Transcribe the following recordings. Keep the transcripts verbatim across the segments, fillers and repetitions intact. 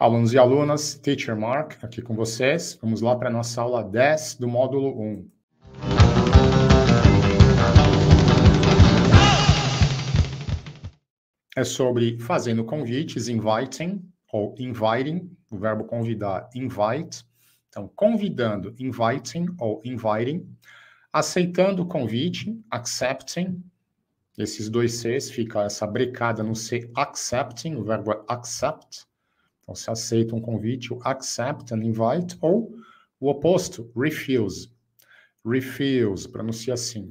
Alunos e alunas, Teacher Mark, aqui com vocês. Vamos lá para a nossa aula dez do módulo um. É sobre fazendo convites, inviting, ou inviting, o verbo convidar, invite. Então, convidando, inviting ou inviting. Aceitando o convite, accepting. Esses dois Cs, fica essa brecada no C, accepting, o verbo é accept. Então, se aceita um convite, o accept and invite, ou o oposto, refuse. Refuse, pronuncia assim,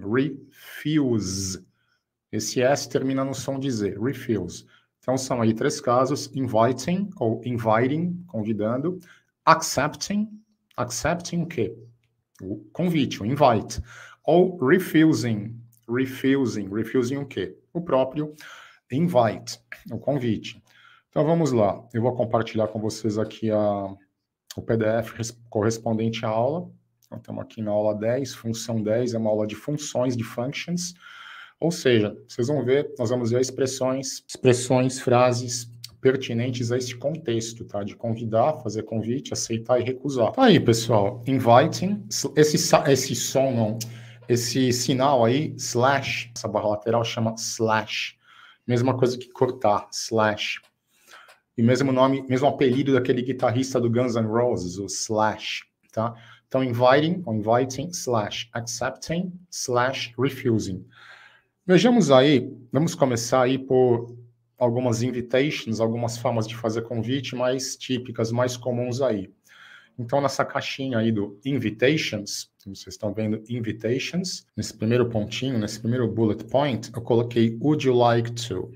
refuse. Esse S termina no som de Z, refuse. Então, são aí três casos, inviting ou inviting, convidando, accepting, accepting o quê? O convite, o invite. Ou refusing, refusing, refusing o quê? O próprio invite, o convite. Então, vamos lá. Eu vou compartilhar com vocês aqui a, o P D F correspondente à aula. Então, estamos aqui na aula dez, função dez, é uma aula de funções, de functions. Ou seja, vocês vão ver, nós vamos ver expressões, expressões, frases pertinentes a este contexto, tá? De convidar, fazer convite, aceitar e recusar. Tá aí, pessoal. Inviting, esse, esse som, não, esse sinal aí, slash, essa barra lateral chama slash. Mesma coisa que cortar, slash. E mesmo nome, mesmo apelido daquele guitarrista do Guns N' Roses, o Slash, tá? Então, inviting, ou inviting, slash, accepting, slash, refusing. Vejamos aí, vamos começar aí por algumas invitations, algumas formas de fazer convite mais típicas, mais comuns aí. Então, nessa caixinha aí do invitations, vocês estão vendo invitations, nesse primeiro pontinho, nesse primeiro bullet point, eu coloquei would you like to?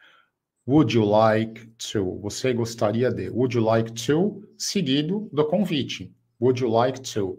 Would you like to? Você gostaria de? Would you like to? Seguido do convite. Would you like to?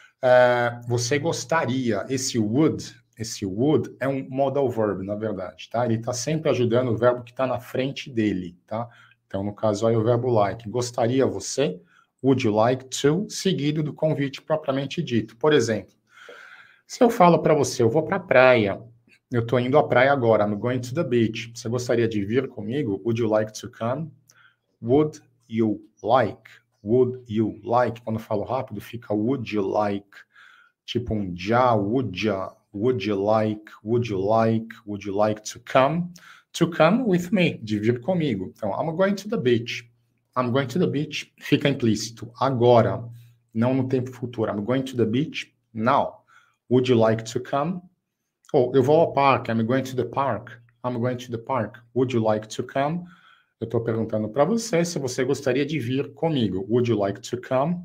Uh, você gostaria. Esse would, esse would é um modal verb, na verdade, tá? Ele está sempre ajudando o verbo que está na frente dele, tá? Então, no caso aí, o verbo like. Gostaria você? Would you like to? Seguido do convite propriamente dito. Por exemplo, se eu falo para você, eu vou para a praia, eu estou indo à praia agora, I'm going to the beach. Você gostaria de vir comigo? Would you like to come? Would you like? Would you like? Quando eu falo rápido, fica would you like? Tipo um já, would ya? Would you like? Would you like? Would you like to come? To come with me, de vir comigo. Então, I'm going to the beach. I'm going to the beach, fica implícito. Agora, não no tempo futuro. I'm going to the beach now. Would you like to come? Ou, oh, eu vou ao parque. I'm going to the park. I'm going to the park. Would you like to come? Eu estou perguntando para você se você gostaria de vir comigo. Would you like to come?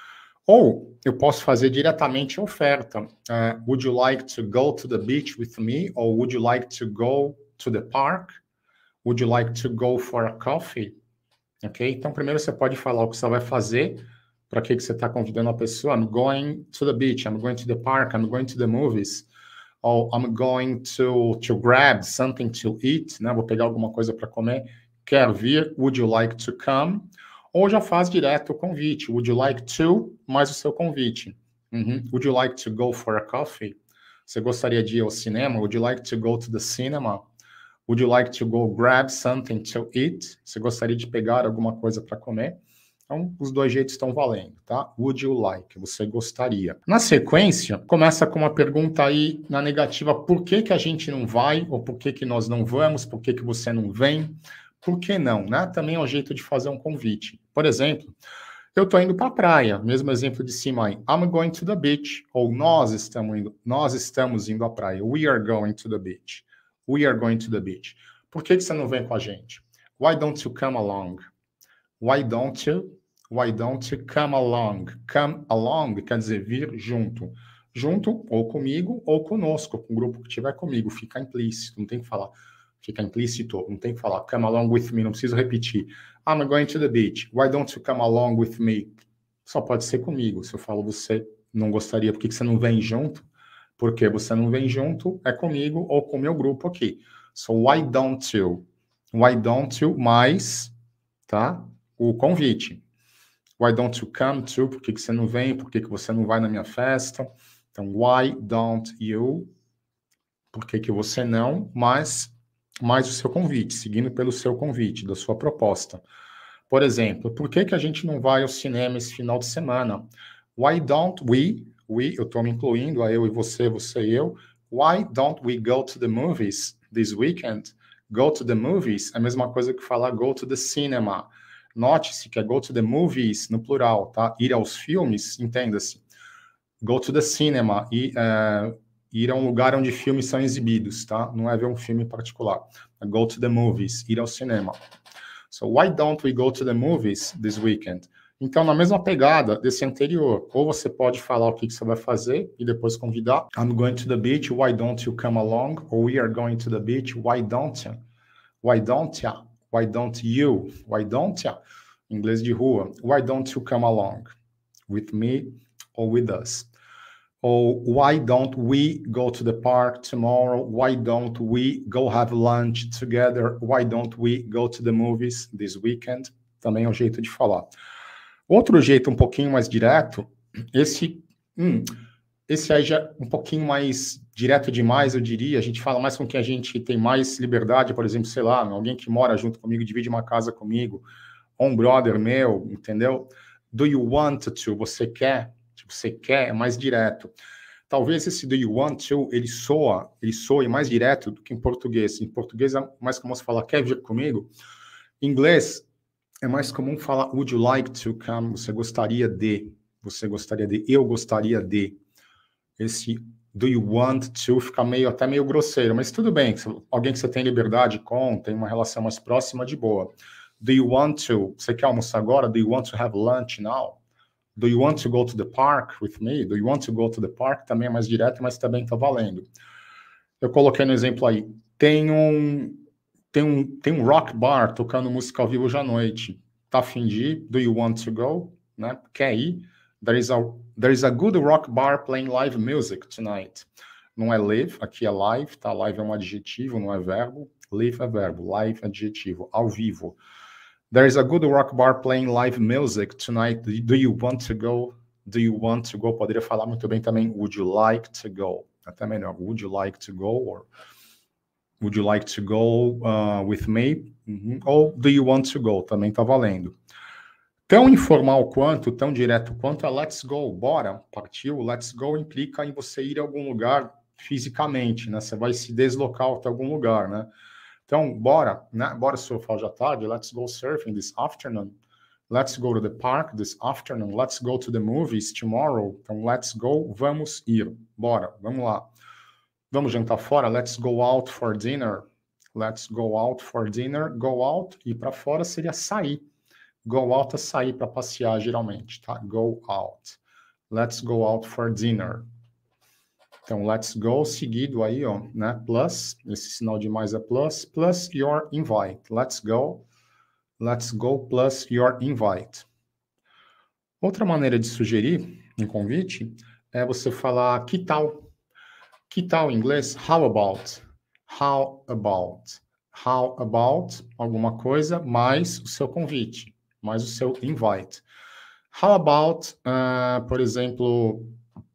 Ou eu posso fazer diretamente a oferta. Uh, would you like to go to the beach with me? Ou would you like to go to the park? Would you like to go for a coffee? Ok? Então, primeiro você pode falar o que você vai fazer, para que, que você está convidando a pessoa. I'm going to the beach. I'm going to the park. I'm going to the movies. Ou I'm going to, to grab something to eat, né? Vou pegar alguma coisa para comer. Quer vir? Would you like to come? Ou já faz direto o convite. Would you like to? Mais o seu convite. Uhum. Would you like to go for a coffee? Você gostaria de ir ao cinema? Would you like to go to the cinema? Would you like to go grab something to eat? Você gostaria de pegar alguma coisa para comer? Então, os dois jeitos estão valendo, tá? Would you like? Você gostaria. Na sequência, começa com uma pergunta aí na negativa. Por que que a gente não vai? Ou por que que nós não vamos? Por que que você não vem? Por que não, né? Também é um jeito de fazer um convite. Por exemplo, eu estou indo para a praia. Mesmo exemplo de cima aí. I'm going to the beach. Ou nós estamos indo, nós estamos indo à praia. We are going to the beach. We are going to the beach. Por que que você não vem com a gente? Why don't you come along? Why don't you? Why don't you come along? Come along quer dizer vir junto. Junto ou comigo ou conosco, com o grupo que estiver comigo. Fica implícito, não tem que falar. Fica implícito, não tem que falar. Come along with me, não preciso repetir. I'm going to the beach. Why don't you come along with me? Só pode ser comigo. Se eu falo você não gostaria, por que que você não vem junto? Porque você não vem junto, é comigo ou com o meu grupo aqui. So why don't you? Why don't you mais, tá? O convite. Why don't you come to? Por que que você não vem? Por que que você não vai na minha festa? Então, why don't you? Por que que você não? Mais, mais o seu convite, seguindo pelo seu convite, da sua proposta. Por exemplo, por que que a gente não vai ao cinema esse final de semana? Why don't we, we, eu estou me incluindo, a eu e você, você e eu, why don't we go to the movies this weekend? Go to the movies é a mesma coisa que falar go to the cinema. Note-se que é go to the movies no plural, tá? Ir aos filmes, entenda-se. Go to the cinema, e, uh, ir a um lugar onde filmes são exibidos, tá? Não é ver um filme em particular. É go to the movies, ir ao cinema. So, why don't we go to the movies this weekend? Então, na mesma pegada desse anterior, ou você pode falar o que, que você vai fazer e depois convidar. I'm going to the beach, why don't you come along? Or we are going to the beach, why don't you? Why don't you? Why don't you? Why don't you? Inglês de rua. Why don't you come along? With me or with us? Or why don't we go to the park tomorrow? Why don't we go have lunch together? Why don't we go to the movies this weekend? Também é um jeito de falar. Outro jeito um pouquinho mais direto, esse, hum, esse aí já é um pouquinho mais direto demais, eu diria. A gente fala mais com quem a gente tem mais liberdade, por exemplo, sei lá, alguém que mora junto comigo, divide uma casa comigo, ou um brother meu, entendeu? Do you want to? Você quer? Você quer, é mais direto. Talvez esse do you want to, ele soa, ele soe mais direto do que em português. Em português é mais comum você falar, quer vir comigo? Em inglês, é mais comum falar, would you like to come? Você gostaria de, você gostaria de, eu gostaria de. Esse do you want to fica meio, até meio grosseiro, mas tudo bem. Alguém que você tem liberdade com, tem uma relação mais próxima, de boa. Do you want to, você quer almoçar agora? Do you want to have lunch now? Do you want to go to the park with me? Do you want to go to the park? Também é mais direto, mas também está valendo. Eu coloquei no exemplo aí. Tem um, tem um, tem um rock bar tocando música ao vivo hoje à noite. Tá a fim de ir? Do you want to go? Né? Quer ir? There is, a, there is a good rock bar playing live music tonight. Não é live, aqui é live, tá? Live é um adjetivo, não é verbo. Live é verbo, live é adjetivo, ao vivo. There is a good rock bar playing live music tonight. Do you want to go? Do you want to go? Poderia falar muito bem também. Would you like to go? Até melhor. Would you like to go? Or would you like to go uh, with me? Uhum. Ou do you want to go? Também está valendo. Tão informal quanto, tão direto quanto é let's go. Bora, partiu. Let's go implica em você ir a algum lugar fisicamente, né? Você vai se deslocar até algum lugar, né? Então, bora, né? Bora surfar hoje à tarde. Let's go surfing this afternoon. Let's go to the park this afternoon. Let's go to the movies tomorrow. Então, let's go, vamos ir. Bora, vamos lá. Vamos jantar fora? Let's go out for dinner. Let's go out for dinner. Go out, ir para fora seria sair. Go out é sair para passear, geralmente, tá? Go out. Let's go out for dinner. Então, let's go, seguido aí, ó, né? Plus, esse sinal de mais é plus, plus your invite. Let's go, let's go plus your invite. Outra maneira de sugerir um convite é você falar que tal? Que tal em inglês? How about? How about? How about alguma coisa mais o seu convite, mais o seu invite. How about, uh, por exemplo,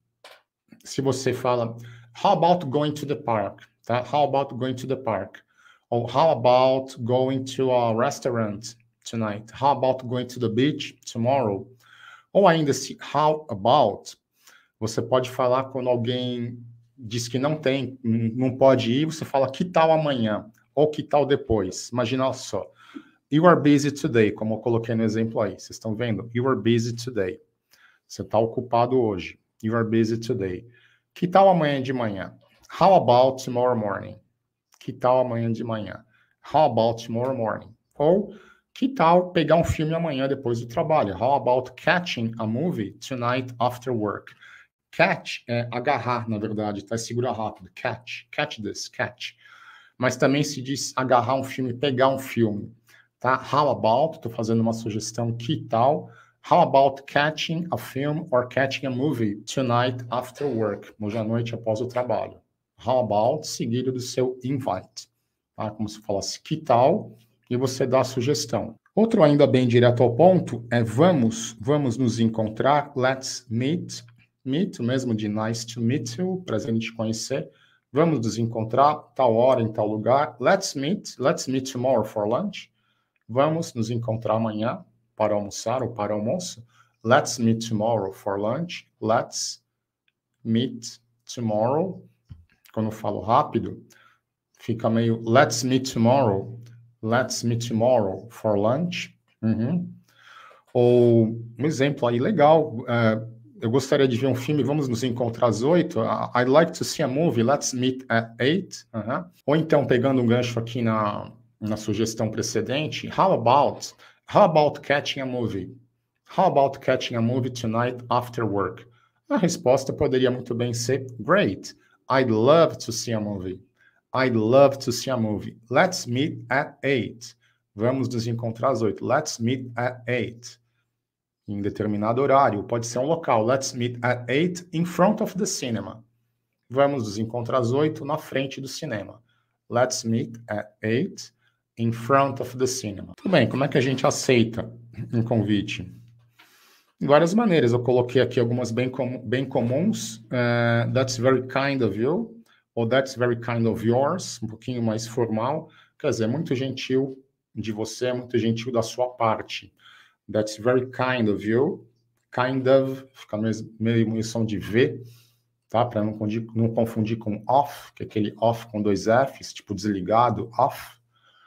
se você fala, how about going to the park? Tá? How about going to the park? Ou how about going to a restaurant tonight? How about going to the beach tomorrow? Ou ainda se how about, você pode falar quando alguém diz que não tem, não pode ir, você fala que tal amanhã? Ou que tal depois? Imagina só. You are busy today, como eu coloquei no exemplo aí. Vocês estão vendo? You are busy today. Você está ocupado hoje. You are busy today. Que tal amanhã de manhã? How about tomorrow morning? Que tal amanhã de manhã? How about tomorrow morning? Ou que tal pegar um filme amanhã depois do trabalho? How about catching a movie tonight after work? Catch é agarrar, na verdade, tá? Segura rápido. Catch. Catch this. Catch. Mas também se diz agarrar um filme, pegar um filme. Tá? How about, estou fazendo uma sugestão, que tal? How about catching a film or catching a movie tonight after work? Hoje à noite após o trabalho. How about, seguido do seu invite. Tá? Como se falasse que tal, e você dá a sugestão. Outro ainda bem direto ao ponto é vamos, vamos nos encontrar, let's meet, meet, mesmo de nice to meet you, prazer em te conhecer. Vamos nos encontrar, tal hora, em tal lugar. Let's meet, let's meet tomorrow for lunch. Vamos nos encontrar amanhã para almoçar ou para almoço. Let's meet tomorrow for lunch. Let's meet tomorrow. Quando eu falo rápido, fica meio let's meet tomorrow. Let's meet tomorrow for lunch. Uhum. Ou um exemplo aí legal. Uh, eu gostaria de ver um filme, vamos nos encontrar às oito. I'd like to see a movie, let's meet at eight. Uh-huh. Ou então, pegando um gancho aqui na, na sugestão precedente, how about, how about catching a movie? How about catching a movie tonight after work? A resposta poderia muito bem ser, great, I'd love to see a movie. I'd love to see a movie. Let's meet at eight. Vamos nos encontrar às oito. Let's meet at eight. Em determinado horário. Pode ser um local. Let's meet at eight in front of the cinema. Vamos nos encontrar às oito na frente do cinema. Let's meet at eight in front of the cinema. Tudo bem, como é que a gente aceita um convite? De várias maneiras. Eu coloquei aqui algumas bem, com, bem comuns. Uh, that's very kind of you. Ou that's very kind of yours. Um pouquinho mais formal. Quer dizer, muito gentil de você, muito gentil da sua parte. That's very kind of you. Kind of, fica meio, meio munição de V, tá? Para não, não confundir com off, que é aquele off com dois Fs, tipo desligado, off.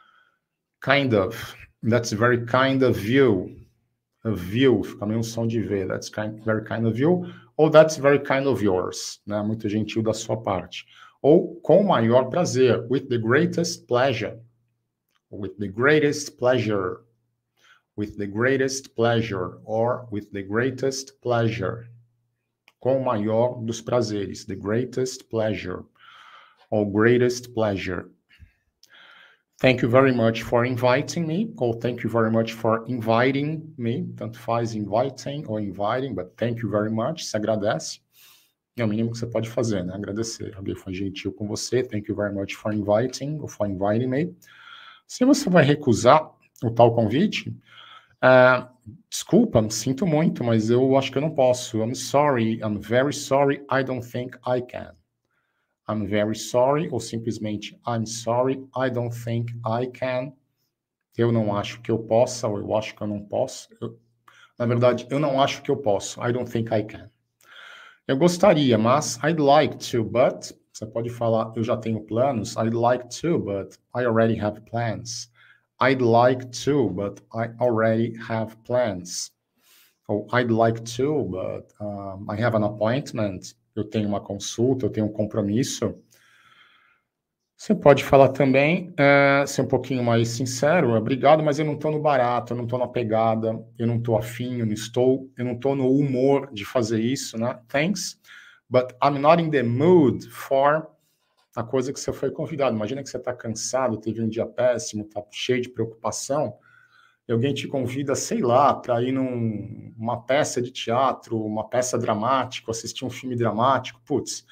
Kind of. That's very kind of you. Of you, fica meio um som de V. That's kind, very kind of you. Ou that's very kind of yours, né? Muito gentil da sua parte. Ou com o maior prazer. With the greatest pleasure. With the greatest pleasure. With the greatest pleasure. Or with the greatest pleasure. Com o maior dos prazeres. The greatest pleasure. Or greatest pleasure. Thank you very much for inviting me. Or thank you very much for inviting me. Tanto faz inviting ou inviting, but thank you very much. Se agradece. É o mínimo que você pode fazer, né? Agradecer. Alguém foi gentil com você. Thank you very much for inviting or for inviting me. Se você vai recusar o tal convite, uh, desculpa, sinto muito, mas eu acho que eu não posso. I'm sorry, I'm very sorry, I don't think I can. I'm very sorry, ou simplesmente I'm sorry, I don't think I can. Eu não acho que eu possa, ou eu acho que eu não posso. Eu, na verdade, eu não acho que eu posso. I don't think I can. Eu gostaria, mas I'd like to, but... Você pode falar, eu já tenho planos. I'd like to, but I already have plans. I'd like to, but I already have plans. Ou I'd like to, but um, I have an appointment. Eu tenho uma consulta, eu tenho um compromisso. Você pode falar também, uh, ser um pouquinho mais sincero, obrigado, mas eu não estou no barato, eu não estou na pegada, eu não estou afim, eu não estou, eu não estou no humor de fazer isso, né? Thanks, but I'm not in the mood for a coisa que você foi convidado. Imagina que você está cansado, teve um dia péssimo, está cheio de preocupação, e alguém te convida, sei lá, para ir numa num, peça de teatro, uma peça dramática, assistir um filme dramático, putz,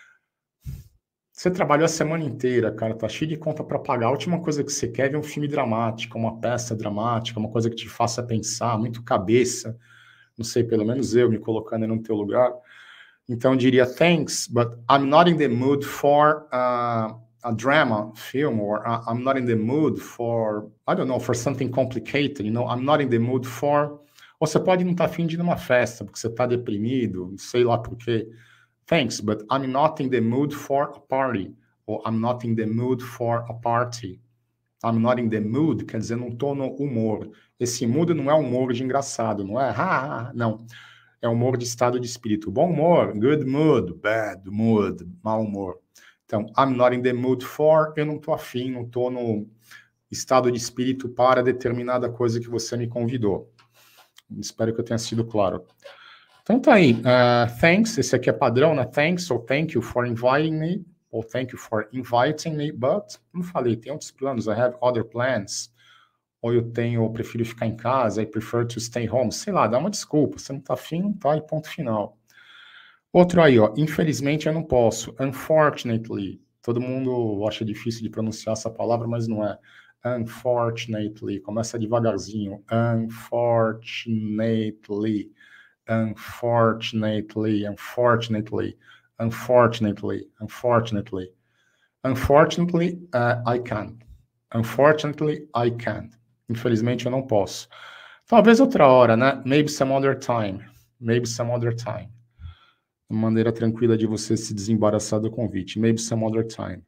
você trabalhou a semana inteira, cara, tá cheio de conta para pagar. A última coisa que você quer é ver um filme dramático, uma peça dramática, uma coisa que te faça pensar, muito cabeça. Não sei, pelo menos eu me colocando no teu lugar. Então eu diria, thanks, but I'm not in the mood for uh, a drama film, or uh, I'm not in the mood for, I don't know, for something complicated, you know, I'm not in the mood for... Ou você pode não estar afim de ir numa festa, porque você está deprimido, sei lá por quê. Thanks, but I'm not in the mood for a party. Ou I'm not in the mood for a party. I'm not in the mood, quer dizer, não estou no humor. Esse mood não é humor de engraçado, não é? Ha, ha, não. É humor de estado de espírito. Bom humor, good mood, bad mood, mau humor. Então, I'm not in the mood for, eu não estou afim, não estou no estado de espírito para determinada coisa que você me convidou. Espero que eu tenha sido claro. Então tá aí, uh, thanks, esse aqui é padrão, né? Thanks, ou thank you for inviting me, ou thank you for inviting me, but, como falei, tem outros planos, I have other plans, ou eu tenho, eu prefiro ficar em casa, I prefer to stay home, sei lá, dá uma desculpa, você não tá afim, não tá, e ponto final. Outro aí, ó, infelizmente eu não posso, unfortunately, todo mundo acha difícil de pronunciar essa palavra, mas não é, unfortunately, começa devagarzinho, unfortunately, Unfortunately, unfortunately, unfortunately, unfortunately, unfortunately, uh, I can't. Unfortunately, I can't. Infelizmente, eu não posso. Talvez outra hora, né? Maybe some other time. Maybe some other time. Uma maneira tranquila de você se desembaraçar do convite. Maybe some other time.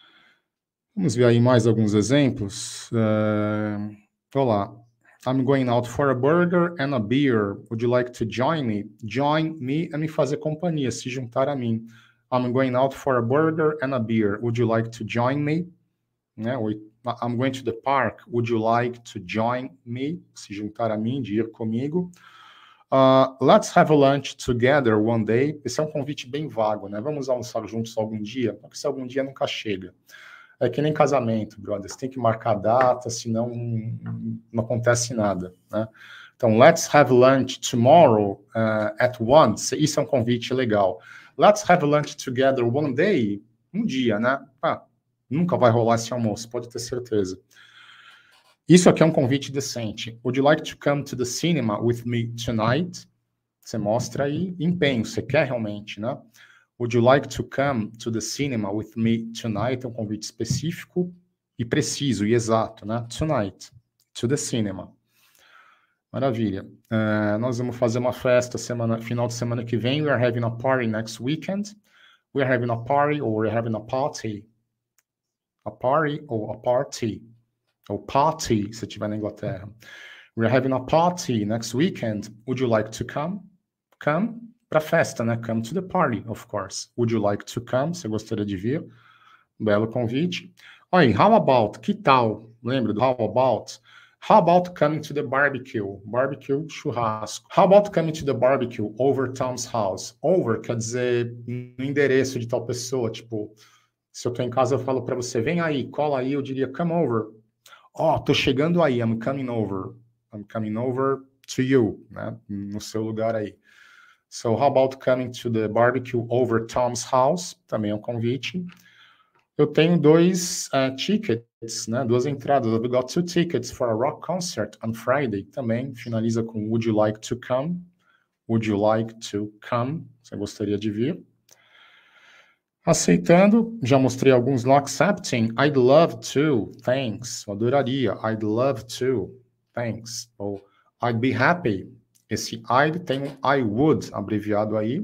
Vamos ver aí mais alguns exemplos. Uh, olá. I'm going out for a burger and a beer. Would you like to join me? Join me é me fazer companhia, se juntar a mim. I'm going out for a burger and a beer. Would you like to join me? Né? I'm going to the park. Would you like to join me? Se juntar a mim, de ir comigo. Uh, let's have a lunch together one day. Esse é um convite bem vago, né? Vamos almoçar juntos algum dia? Porque se algum dia nunca chega. É que nem casamento, brother. Você tem que marcar a data, senão não, não acontece nada, né? Então, let's have lunch tomorrow uh, at once. Isso é um convite legal. Let's have lunch together one day. Um dia, né? Ah, nunca vai rolar esse almoço, pode ter certeza. Isso aqui é um convite decente. Would you like to come to the cinema with me tonight? Você mostra aí empenho, você quer realmente, né? Would you like to come to the cinema with me tonight? É um convite específico e preciso e exato, né? Tonight, to the cinema. Maravilha. Uh, nós vamos fazer uma festa semana, final de semana que vem. We are having a party next weekend. We are having a party or we're having a party. A party or a party. Ou party, se estiver na Inglaterra. We're having a party next weekend. Would you like to come? Come. Para festa, né? Come to the party, of course. Would you like to come? Você gostaria de vir? Belo convite. Oi, how about? Que tal? Lembra do how about? How about coming to the barbecue? Barbecue, churrasco. How about coming to the barbecue over Tom's house? Over quer dizer no endereço de tal pessoa. Tipo, se eu tô em casa, eu falo para você, vem aí, cola aí, eu diria, come over. Ó, oh, tô chegando aí, I'm coming over. I'm coming over to you, né? No seu lugar aí. So, how about coming to the barbecue over Tom's house? Também é um convite. Eu tenho dois uh, tickets, né? Duas entradas. I've got two tickets for a rock concert on Friday. Também finaliza com Would you like to come? Would you like to come? Você gostaria de vir? Aceitando, já mostrei alguns lá. Accepting, I'd love to, thanks. Eu adoraria, I'd love to, thanks. Ou I'd be happy. Esse I'd tem um I would abreviado aí,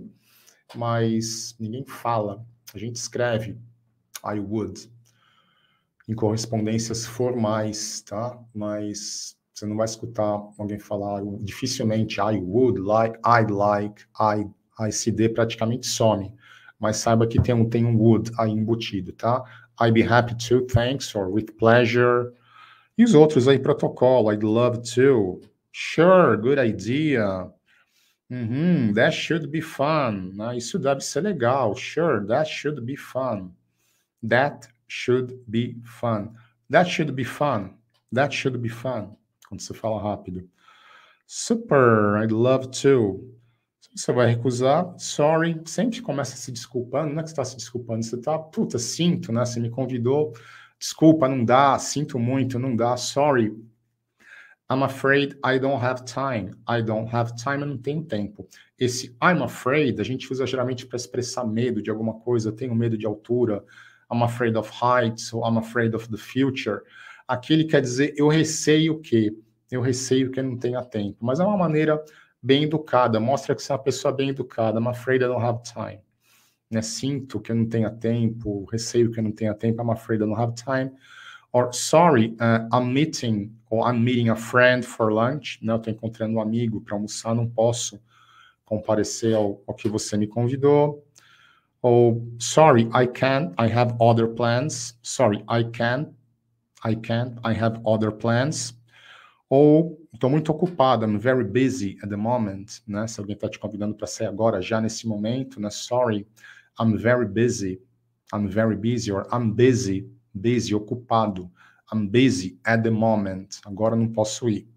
mas ninguém fala. A gente escreve I would em correspondências formais, tá? Mas você não vai escutar alguém falar dificilmente I would like, I'd like, I, a esse D praticamente some. Mas saiba que tem um, tem um would aí embutido, tá? I'd be happy to, thanks, or with pleasure. E os outros aí, protocolo, I'd love to. Sure, good idea. Mm-hmm, that should be fun. Né? Isso deve ser legal. Sure, that should be fun. That should be fun. That should be fun. That should be fun. Quando você fala rápido. Super, I'd love to. Você vai recusar, sorry, sempre começa se desculpando, não é que você está se desculpando, você está, puta, sinto, né? Você me convidou, desculpa, não dá, sinto muito, não dá, sorry. I'm afraid I don't have time. I don't have time, eu não tenho tempo. Esse I'm afraid, a gente usa geralmente para expressar medo de alguma coisa, eu tenho medo de altura, I'm afraid of heights, ou I'm afraid of the future. Aqui ele quer dizer, eu receio que, eu receio que eu não tenha tempo. Mas é uma maneira bem educada, mostra que você é uma pessoa bem educada. I'm afraid I don't have time. Né? Sinto que eu não tenha tempo, receio que eu não tenha tempo, I'm afraid I don't have time. Or, sorry, uh, I'm meeting, or I'm meeting a friend for lunch. Né? Eu estou encontrando um amigo para almoçar, não posso comparecer ao, ao que você me convidou. Ou, sorry, I can't, I have other plans. Sorry, I can't, I can't, I have other plans. Ou, estou muito ocupado, I'm very busy at the moment. Né? Se alguém está te convidando para sair agora, já nesse momento, né? Sorry, I'm very busy. I'm very busy, or I'm busy. Busy, ocupado. I'm busy at the moment. Agora não posso ir.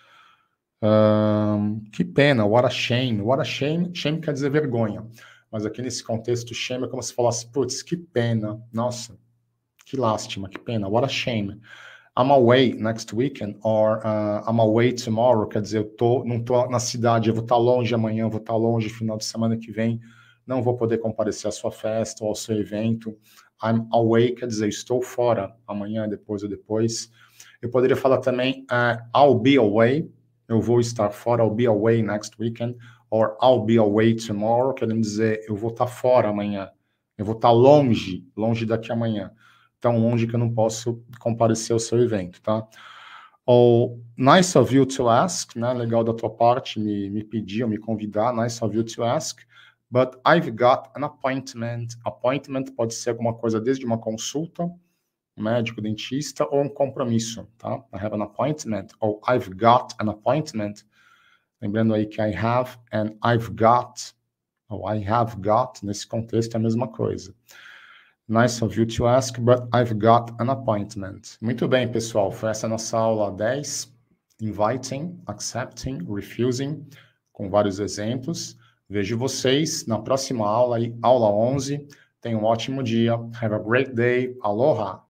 Um, que pena, what a shame. What a shame. Shame quer dizer vergonha. Mas aqui nesse contexto, shame é como se falasse, putz, que pena. Nossa, que lástima, que pena. What a shame. I'm away next weekend, or uh, I'm away tomorrow. Quer dizer, eu tô, não tô na cidade, eu vou estar longe amanhã, eu vou estar longe final de semana que vem. Não vou poder comparecer à sua festa ou ao seu evento. I'm away, quer dizer, estou fora, amanhã, depois ou depois. Eu poderia falar também, uh, I'll be away, eu vou estar fora, I'll be away next weekend, or I'll be away tomorrow, querendo dizer, eu vou estar fora amanhã, eu vou estar longe, longe daqui amanhã, tão longe que eu não posso comparecer ao seu evento, tá? Ou, nice of you to ask, né, legal da tua parte, me, me pedir ou me convidar, nice of you to ask, but I've got an appointment. Appointment pode ser alguma coisa desde uma consulta, médico, dentista, ou um compromisso, tá? I have an appointment, ou I've got an appointment. Lembrando aí que I have and I've got, ou I have got, nesse contexto é a mesma coisa. Nice of you to ask, but I've got an appointment. Muito bem, pessoal, foi essa nossa aula dez, inviting, accepting, refusing, com vários exemplos. Vejo vocês na próxima aula, aula onze. Tenham um ótimo dia. Have a great day. Aloha!